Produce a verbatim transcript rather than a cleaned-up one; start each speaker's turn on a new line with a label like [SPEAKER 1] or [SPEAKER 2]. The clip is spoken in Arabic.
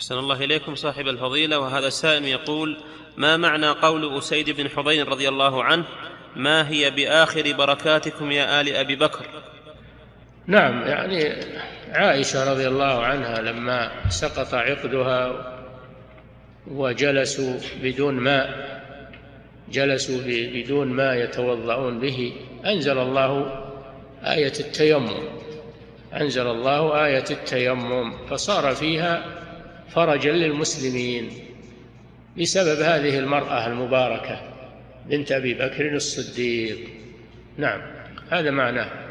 [SPEAKER 1] أحسن الله إليكم صاحب الفضيلة. وهذا سائل يقول: ما معنى قول أسيد بن حضير رضي الله عنه: ما هي بآخر بركاتكم يا آل أبي بكر؟
[SPEAKER 2] نعم، يعني عائشة رضي الله عنها لما سقط عقدها وجلسوا بدون ماء جلسوا بدون ماء يتوضؤون به، أنزل الله آية التيمم أنزل الله آية التيمم فصار فيها فرجا للمسلمين بسبب هذه المرأة المباركة بنت أبي بكر الصديق. نعم، هذا معناه.